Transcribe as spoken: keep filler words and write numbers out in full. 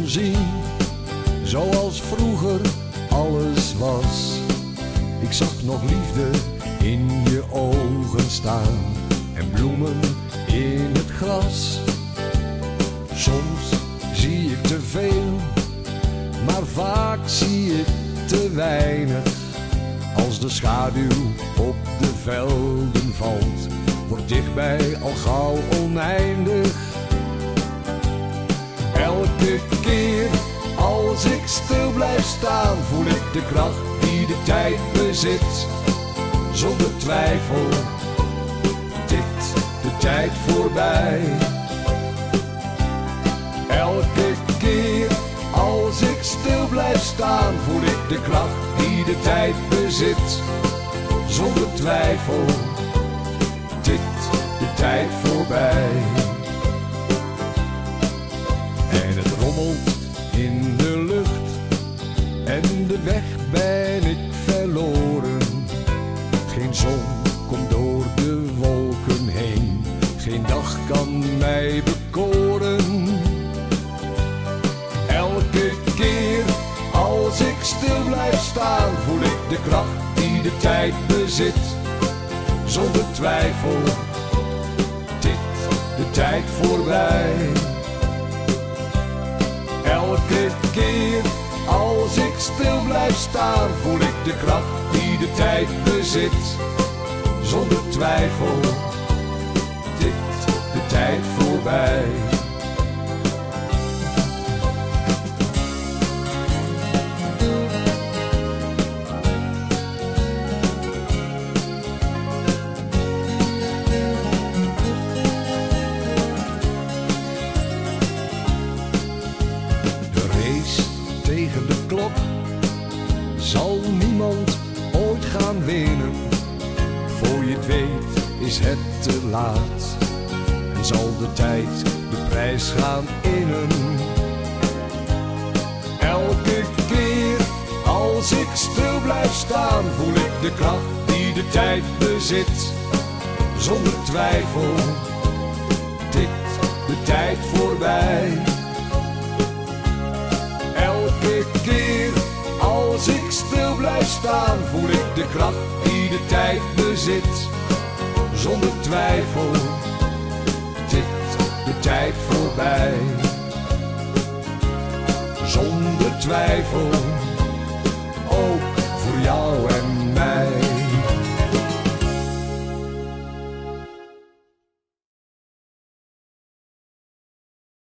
kon zien, zoals vroeger alles was. Ik zag nog liefde in je ogen staan en bloemen in het gras. Soms zie ik te veel, maar vaak zie ik te weinig. Als de schaduw op de velden valt, wordt dichtbij al gauw oneindig. Elke keer als ik stil blijf staan, voel ik de kracht die de tijd bezit. Zonder twijfel tikt de tijd voorbij. Elke keer als ik stil blijf staan, voel ik de kracht die de tijd bezit. Zonder twijfel tikt de tijd voorbij. En het rommelt in de lucht en de weg ben ik verloren. Geen zon komt door de wolken heen, geen dag kan mij bekoren. Elke keer als ik stil blijf staan, voel ik de kracht die de tijd bezit. Zonder twijfel tikt de tijd voorbij. Elke keer als ik stil blijf staan, voel ik de kracht die de tijd bezit. Zonder twijfel tikt de tijd voorbij. Tegen de klok zal niemand ooit gaan winnen. Voor je het weet is het te laat en zal de tijd de prijs gaan innen. Elke keer als ik stil blijf staan, voel ik de kracht die de tijd bezit. Zonder twijfel tikt de tijd voorbij. Elke keer als ik stil blijf staan, voel ik de kracht die de tijd bezit. Zonder twijfel tikt de tijd voorbij. Zonder twijfel, ook voor jou en